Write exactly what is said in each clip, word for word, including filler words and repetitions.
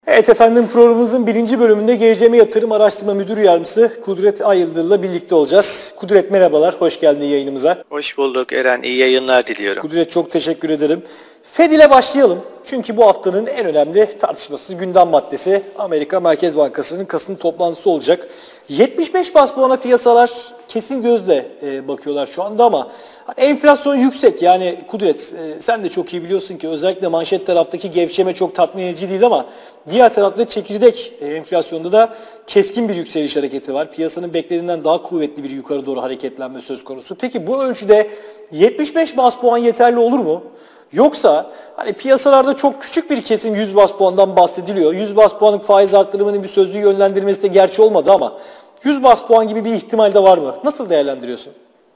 Evet efendim, programımızın birinci bölümünde G C M Yatırım Araştırma Müdür Yardımcısı Kudret Ayıldır'la birlikte olacağız. Kudret merhabalar, hoş geldin yayınımıza. Hoş bulduk Eren, iyi yayınlar diliyorum. Kudret çok teşekkür ederim. Fed ile başlayalım. Çünkü bu haftanın en önemli tartışmasız gündem maddesi Amerika Merkez Bankası'nın Kasım toplantısı olacak. yetmiş beş bas puana piyasalar kesin gözle e, bakıyorlar şu anda ama enflasyon yüksek. Yani Kudret e, sen de çok iyi biliyorsun ki özellikle manşet taraftaki gevşeme çok tatmin edici değil ama diğer tarafta çekirdek e, enflasyonda da keskin bir yükseliş hareketi var. Piyasanın beklediğinden daha kuvvetli bir yukarı doğru hareketlenme söz konusu. Peki bu ölçüde yetmiş beş bas puan yeterli olur mu? Yoksa hani piyasalarda çok küçük bir kesim yüz bas puandan bahsediliyor. yüz bas puanlık faiz arttırımının bir sözlü yönlendirmesi de gerçi olmadı ama yüz bas puan gibi bir ihtimal de var mı? Nasıl değerlendiriyorsun?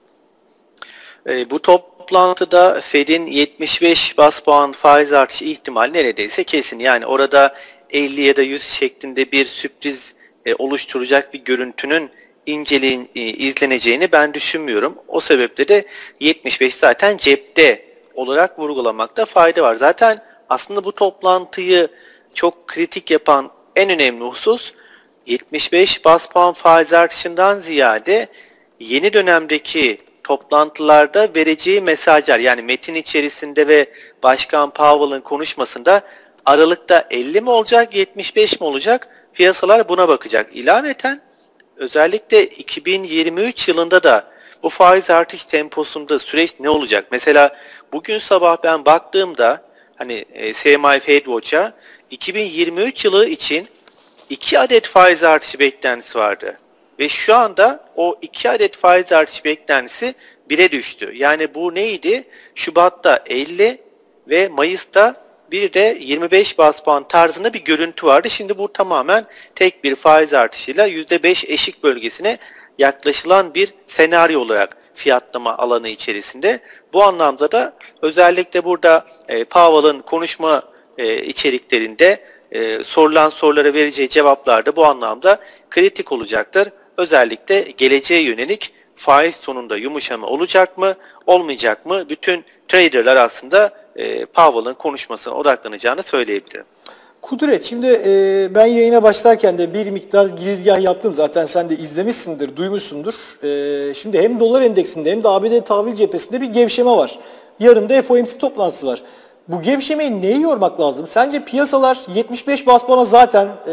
E, bu toplantıda Fed'in yetmiş beş bas puan faiz artışı ihtimali neredeyse kesin. Yani orada elli ya da yüz şeklinde bir sürpriz e, oluşturacak bir görüntünün inceliğin e, izleneceğini ben düşünmüyorum. O sebeple de yetmiş beş zaten cepte olarak vurgulamakta fayda var. Zaten aslında bu toplantıyı çok kritik yapan en önemli husus yetmiş beş bas puan faiz artışından ziyade yeni dönemdeki toplantılarda vereceği mesajlar, yani metin içerisinde ve Başkan Powell'ın konuşmasında aralıkta elli mi olacak, yetmiş beş mi olacak? Piyasalar buna bakacak. İlaveten özellikle iki bin yirmi üç yılında da bu faiz artış temposunda süreç ne olacak? Mesela bugün sabah ben baktığımda hani S M I Fed Watch'a iki bin yirmi üç yılı için iki adet faiz artışı beklentisi vardı. Ve şu anda o iki adet faiz artışı beklentisi bire düştü. Yani bu neydi? Şubat'ta elli ve Mayıs'ta bir de yirmi beş bas puan tarzında bir görüntü vardı. Şimdi bu tamamen tek bir faiz artışıyla yüzde beş eşik bölgesine yaklaşılan bir senaryo olarak fiyatlama alanı içerisinde. Bu anlamda da özellikle burada e, Powell'ın konuşma e, içeriklerinde e, sorulan sorulara vereceği cevaplar da bu anlamda kritik olacaktır. Özellikle geleceğe yönelik faiz tonunda yumuşama olacak mı, olmayacak mı? Bütün traderlar aslında e, Powell'ın konuşmasına odaklanacağını söyleyebilirim. Kudret, şimdi e, ben yayına başlarken de bir miktar girizgah yaptım. Zaten sen de izlemişsindir, duymuşsundur. E, şimdi hem dolar endeksinde hem de A B D tahvil cephesinde bir gevşeme var. Yarın da F O M C toplantısı var. Bu gevşemeyi neye yormak lazım? Sence piyasalar yetmiş beş bas puana zaten e,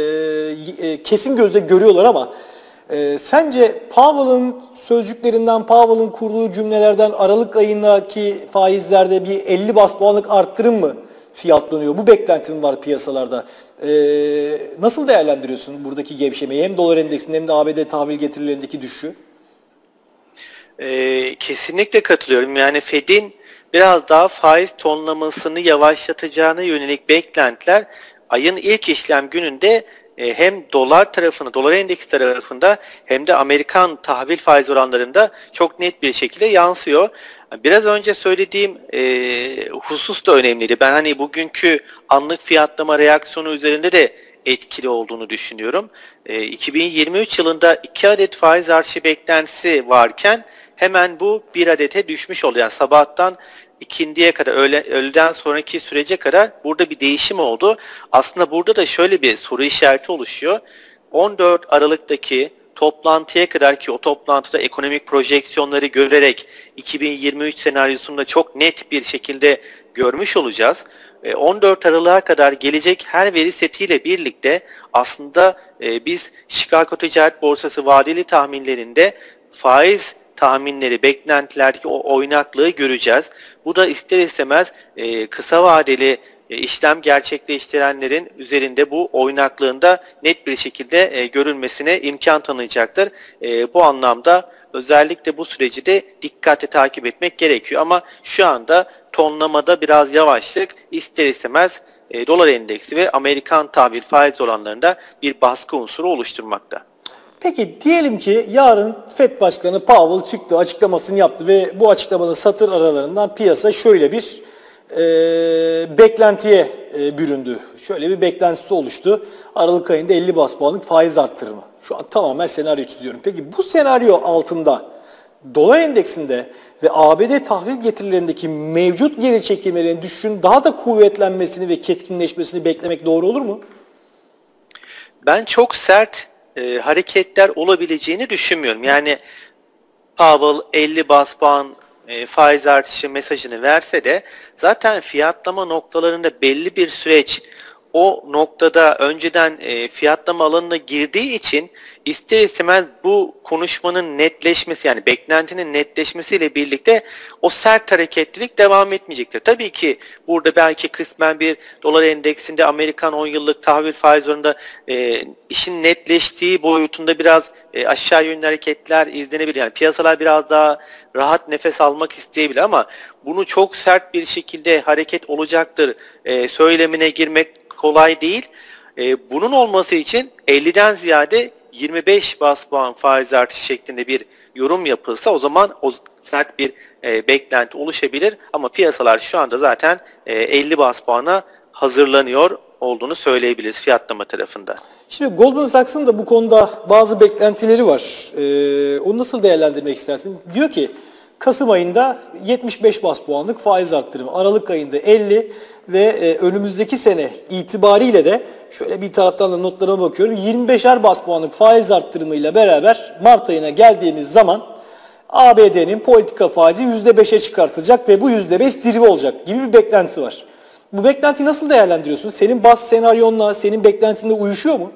e, kesin gözle görüyorlar ama e, sence Powell'ın sözcüklerinden, Powell'ın kurduğu cümlelerden Aralık ayındaki faizlerde bir elli bas puanlık arttırım mı fiyatlanıyor? Bu beklentim var piyasalarda. Ee, nasıl değerlendiriyorsun buradaki gevşemeyi? Hem dolar endeksinde hem de A B D tahvil getirilerindeki düşüşü? Ee, kesinlikle katılıyorum. Yani Fed'in biraz daha faiz tonlamasını yavaşlatacağına yönelik beklentiler ayın ilk işlem gününde e, hem dolar tarafında, dolar endeksi tarafında hem de Amerikan tahvil faiz oranlarında çok net bir şekilde yansıyor. Biraz önce söylediğim e, husus da önemliydi. Ben hani bugünkü anlık fiyatlama reaksiyonu üzerinde de etkili olduğunu düşünüyorum. E, iki bin yirmi üç yılında iki adet faiz artışı beklentisi varken hemen bu bir adete düşmüş oldu. Yani sabahtan ikindiye kadar, öğle, öğleden sonraki sürece kadar burada bir değişim oldu. Aslında burada da şöyle bir soru işareti oluşuyor. on dört Aralık'taki toplantıya kadar, ki o toplantıda ekonomik projeksiyonları görerek iki bin yirmi üç senaryosunda çok net bir şekilde görmüş olacağız. on dört Aralık'a kadar gelecek her veri setiyle birlikte aslında biz Chicago Ticaret Borsası vadeli tahminlerinde faiz tahminleri, beklentilerdeki o oynaklığı göreceğiz. Bu da ister istemez kısa vadeli işlem gerçekleştirenlerin üzerinde bu oynaklığında net bir şekilde e, görülmesine imkan tanıyacaktır. E, bu anlamda özellikle bu süreci de dikkatli takip etmek gerekiyor. Ama şu anda tonlamada biraz yavaşlık ister istemez e, dolar endeksi ve Amerikan tahvil faiz oranlarında bir baskı unsuru oluşturmakta. Peki diyelim ki yarın Fed Başkanı Powell çıktı, açıklamasını yaptı ve bu açıklamanın satır aralarından piyasa şöyle bir E, beklentiye e, büründü. Şöyle bir beklentisi oluştu. Aralık ayında elli bas puanlık faiz arttırımı. Şu an tamamen senaryo çiziyorum. Peki bu senaryo altında dolar endeksinde ve A B D tahvil getirilerindeki mevcut geri çekilmelerin düşüşün daha da kuvvetlenmesini ve keskinleşmesini beklemek doğru olur mu? Ben çok sert e, hareketler olabileceğini düşünmüyorum. Yani Powell elli bas puan e, faiz artışı mesajını verse de zaten fiyatlama noktalarında belli bir süreç o noktada önceden e, fiyatlama alanına girdiği için ister istemez bu konuşmanın netleşmesi, yani beklentinin netleşmesiyle birlikte o sert hareketlilik devam etmeyecektir. Tabii ki burada belki kısmen bir dolar endeksinde Amerikan on yıllık tahvil faiz oranında e, işin netleştiği boyutunda biraz e, aşağı yönlü hareketler izlenebilir. Yani piyasalar biraz daha rahat nefes almak isteyebilir ama bunu çok sert bir şekilde hareket olacaktır e, söylemine girmek kolay değil. E, bunun olması için elliden ziyade yirmi beş bas puan faiz artışı şeklinde bir yorum yapılsa o zaman o sert bir e, beklenti oluşabilir. Ama piyasalar şu anda zaten e, elli bas puana hazırlanıyor olduğunu söyleyebiliriz fiyatlama tarafında. Şimdi Goldman Sachs'ın da bu konuda bazı beklentileri var. Ee, onu nasıl değerlendirmek istersin? Diyor ki Kasım ayında yetmiş beş bas puanlık faiz arttırımı, Aralık ayında elli ve e, önümüzdeki sene itibariyle de şöyle bir taraftan da notlarıma bakıyorum. yirmi beşer bas puanlık faiz arttırımıyla beraber Mart ayına geldiğimiz zaman A B D'nin politika faizi yüzde beşe çıkartılacak ve bu yüzde beş zirve olacak gibi bir beklentisi var. Bu beklentiyi nasıl değerlendiriyorsun? Senin baz senaryonla senin beklentinde uyuşuyor mu?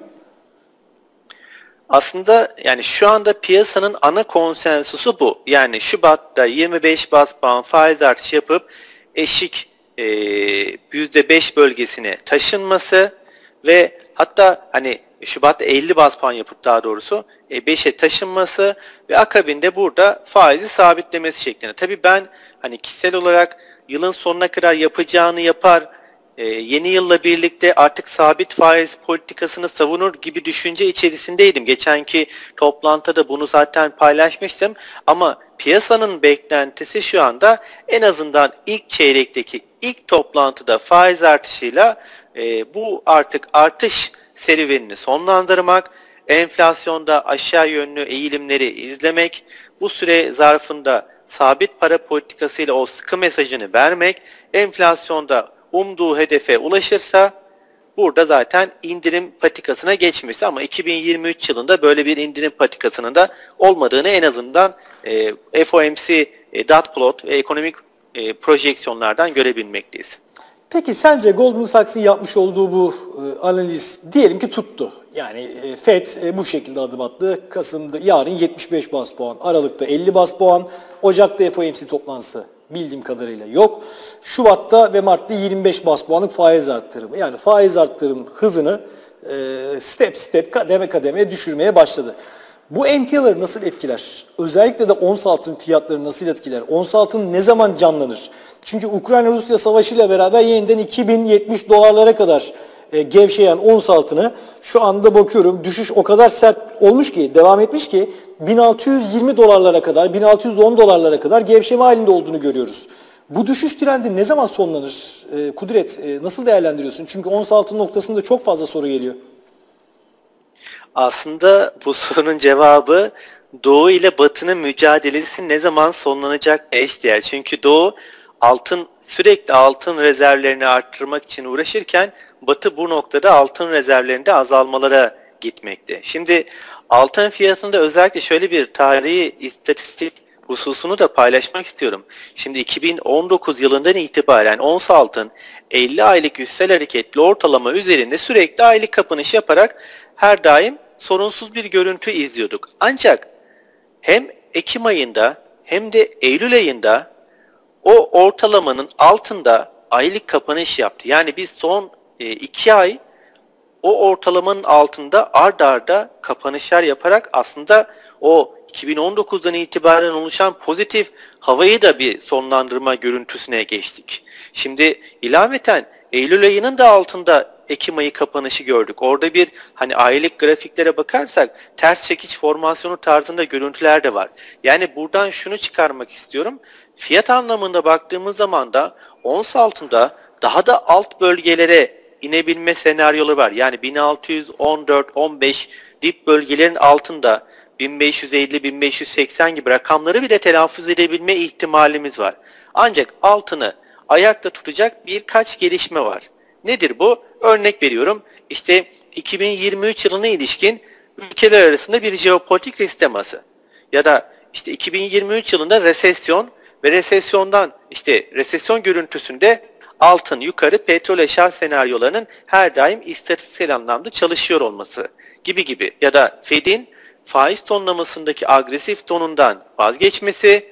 Aslında yani şu anda piyasanın ana konsensusu bu. Yani Şubat'ta yirmi beş bas puan faiz artışı yapıp eşik e, yüzde beş bölgesine taşınması ve hatta hani Şubat'ta elli bas puan yapıp daha doğrusu e, beşe taşınması ve akabinde burada faizi sabitlemesi şeklinde. Tabii ben hani kişisel olarak yılın sonuna kadar yapacağını yapar, Ee, yeni yılla birlikte artık sabit faiz politikasını savunur gibi düşünce içerisindeydim. Geçenki toplantıda bunu zaten paylaşmıştım. Ama piyasanın beklentisi şu anda en azından ilk çeyrekteki ilk toplantıda faiz artışıyla e, bu artık artış serüvenini sonlandırmak, enflasyonda aşağı yönlü eğilimleri izlemek, bu süre zarfında sabit para politikasıyla o sıkı mesajını vermek, enflasyonda umduğu hedefe ulaşırsa burada zaten indirim patikasına geçmişti ama iki bin yirmi üç yılında böyle bir indirim patikasının da olmadığını en azından e, F O M C e, dot plot ve ekonomik e, projeksiyonlardan görebilmekteyiz. Peki sence Goldman Sachs'ın yapmış olduğu bu e, analiz diyelim ki tuttu. Yani e, Fed e, bu şekilde adım attı. Kasım'da yarın yetmiş beş bas puan, Aralık'ta elli bas puan, Ocak'ta F O M C toplantısı bildiğim kadarıyla yok. Şubat'ta ve Mart'ta yirmi beş bas puanlık faiz arttırımı. Yani faiz arttırım hızını e, step step kademe kademe düşürmeye başladı. Bu emtiaları nasıl etkiler? Özellikle de ons altın fiyatları nasıl etkiler? Ons altın ne zaman canlanır? Çünkü Ukrayna-Rusya savaşıyla beraber yeniden iki bin yetmiş dolarlara kadar e, gevşeyen ons altını şu anda bakıyorum düşüş o kadar sert olmuş ki, devam etmiş ki bin altı yüz yirmi dolarlara kadar, bin altı yüz on dolarlara kadar gevşeme halinde olduğunu görüyoruz. Bu düşüş trendi ne zaman sonlanır? E, Kudret e, nasıl değerlendiriyorsun? Çünkü ons altın noktasında çok fazla soru geliyor. Aslında bu sorunun cevabı Doğu ile Batı'nın mücadelesi ne zaman sonlanacak eşdeğer. Çünkü Doğu altın sürekli altın rezervlerini arttırmak için uğraşırken Batı bu noktada altın rezervlerinde azalmalara gitmekte. Şimdi altın fiyatında özellikle şöyle bir tarihi istatistik hususunu da paylaşmak istiyorum. Şimdi iki bin on dokuz yılından itibaren ons altın elli aylık yüzsel hareketli ortalama üzerinde sürekli aylık kapanış yaparak her daim sorunsuz bir görüntü izliyorduk. Ancak hem Ekim ayında hem de Eylül ayında o ortalamanın altında aylık kapanış yaptı. Yani biz son e, iki ay o ortalamanın altında ard arda kapanışlar yaparak aslında o iki bin on dokuzdan itibaren oluşan pozitif havayı da bir sonlandırma görüntüsüne geçtik. Şimdi ilaveten Eylül ayının da altında Ekim ayı kapanışı gördük. Orada bir hani aylık grafiklere bakarsak ters çekiç formasyonu tarzında görüntüler de var. Yani buradan şunu çıkarmak istiyorum. Fiyat anlamında baktığımız zaman da ons altında daha da alt bölgelere inebilme senaryoları var. Yani bin altı yüz on dört on beş dip bölgelerin altında bin beş yüz elli bin beş yüz seksen gibi rakamları bile telaffuz edebilme ihtimalimiz var. Ancak altını ayakta tutacak birkaç gelişme var. Nedir bu? Örnek veriyorum. İşte iki bin yirmi üç yılına ilişkin ülkeler arasında bir jeopolitik risk teması. Ya da işte iki bin yirmi üç yılında resesyon ve resesyondan işte resesyon görüntüsünde altın, yukarı, petrol eşya senaryolarının her daim istatistiksel anlamda çalışıyor olması gibi gibi. Ya da Fed'in faiz tonlamasındaki agresif tonundan vazgeçmesi,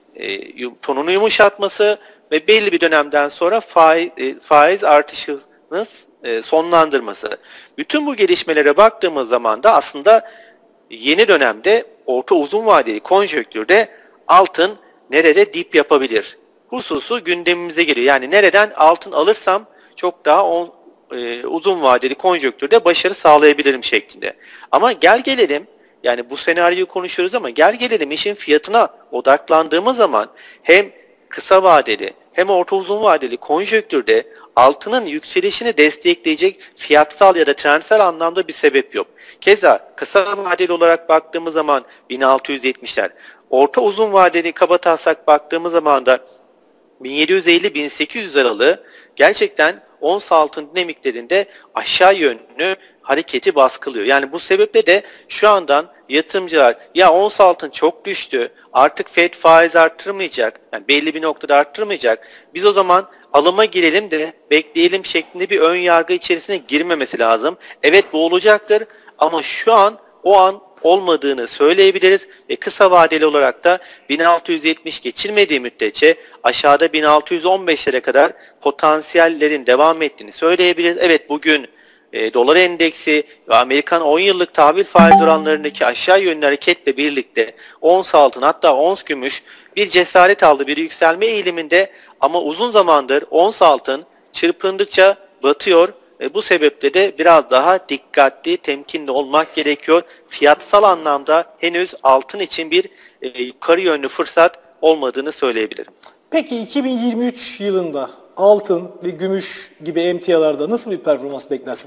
e, tonunu yumuşatması ve belli bir dönemden sonra faiz, e, faiz artışını e, sonlandırması. Bütün bu gelişmelere baktığımız zaman da aslında yeni dönemde orta uzun vadeli konjonktürde altın nerede dip yapabilir hususu gündemimize geliyor. Yani nereden altın alırsam çok daha on, e, uzun vadeli konjonktürde başarı sağlayabilirim şeklinde. Ama gel gelelim, yani bu senaryoyu konuşuyoruz ama gel gelelim işin fiyatına odaklandığımız zaman hem kısa vadeli hem orta uzun vadeli konjonktürde altının yükselişini destekleyecek fiyatsal ya da trendsel anlamda bir sebep yok. Keza kısa vadeli olarak baktığımız zaman bin altı yüz yetmişler, orta uzun vadeli kabataslak baktığımız zaman da bin yedi yüz elli bin sekiz yüz aralığı gerçekten ons altın dinamiklerinde aşağı yönlü hareketi baskılıyor. Yani bu sebeple de şu andan yatırımcılar ya ons altın çok düştü, artık Fed faiz arttırmayacak, yani belli bir noktada arttırmayacak, biz o zaman alıma girelim de bekleyelim şeklinde bir ön yargı içerisine girmemesi lazım. Evet, bu olacaktır ama şu an o an olmadığını söyleyebiliriz ve kısa vadeli olarak da bin altı yüz yetmiş geçilmediği müddetçe aşağıda bin altı yüz on beşlere kadar potansiyellerin devam ettiğini söyleyebiliriz. Evet, bugün e, dolar endeksi ve Amerikan on yıllık tahvil faiz oranlarındaki aşağı yönlü hareketle birlikte ons altın, hatta ons gümüş bir cesaret aldı, bir yükselme eğiliminde, ama uzun zamandır ons altın çırpındıkça batıyor. E, bu sebeple de biraz daha dikkatli, temkinli olmak gerekiyor. Fiyatsal anlamda henüz altın için bir e, yukarı yönlü fırsat olmadığını söyleyebilirim. Peki iki bin yirmi üç yılında altın ve gümüş gibi emtialarda nasıl bir performans beklersin?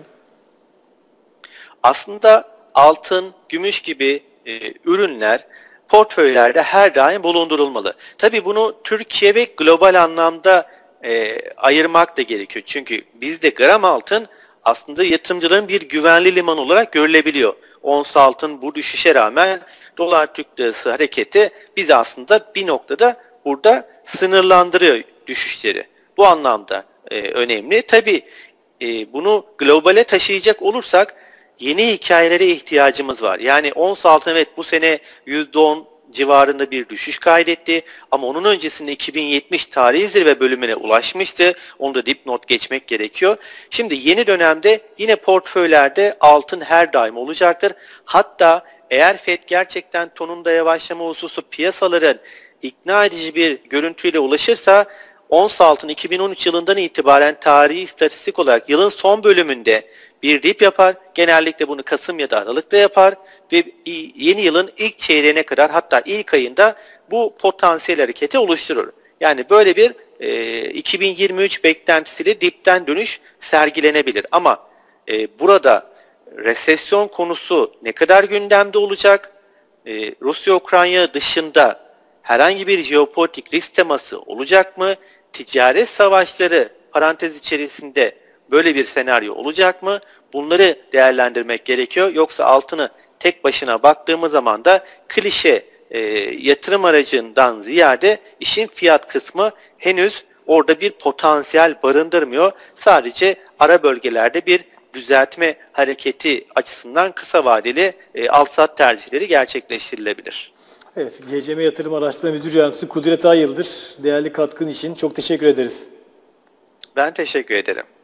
Aslında altın, gümüş gibi e, ürünler portföylerde her daim bulundurulmalı. Tabii bunu Türkiye ve global anlamda e, ayırmak da gerekiyor. Çünkü bizde gram altın aslında yatırımcıların bir güvenli liman olarak görülebiliyor. Ons altın bu düşüşe rağmen dolar Türk lirası hareketi bizi aslında bir noktada burada sınırlandırıyor düşüşleri. Bu anlamda e, önemli. Tabii e, bunu globale taşıyacak olursak yeni hikayelere ihtiyacımız var. Yani ons altın evet bu sene yüzde on civarında bir düşüş kaydetti ama onun öncesinde iki bin yetmiş tarihi zirve bölümüne ulaşmıştı. Onu da dipnot geçmek gerekiyor. Şimdi yeni dönemde yine portföylerde altın her daim olacaktır. Hatta eğer Fed gerçekten tonunda yavaşlama hususu piyasaların ikna edici bir görüntüyle ulaşırsa ons altın iki bin on üç yılından itibaren tarihi istatistik olarak yılın son bölümünde bir dip yapar. Genellikle bunu Kasım ya da Aralık'ta yapar ve yeni yılın ilk çeyreğine kadar, hatta ilk ayında bu potansiyel hareketi oluşturur. Yani böyle bir e, iki bin yirmi üç beklentisiyle dipten dönüş sergilenebilir. Ama e, burada resesyon konusu ne kadar gündemde olacak? E, Rusya-Ukrayna dışında herhangi bir jeopolitik risk teması olacak mı? Ticaret savaşları parantez içerisinde böyle bir senaryo olacak mı? Bunları değerlendirmek gerekiyor. Yoksa altını tek başına baktığımız zaman da klişe e, yatırım aracından ziyade işin fiyat kısmı henüz orada bir potansiyel barındırmıyor. Sadece ara bölgelerde bir düzeltme hareketi açısından kısa vadeli e, al-sat tercihleri gerçekleştirilebilir. Evet, G C M Yatırım Araştırma Müdür Yardımcısı Kudret Ay Yıldır, değerli katkın için çok teşekkür ederiz. Ben teşekkür ederim.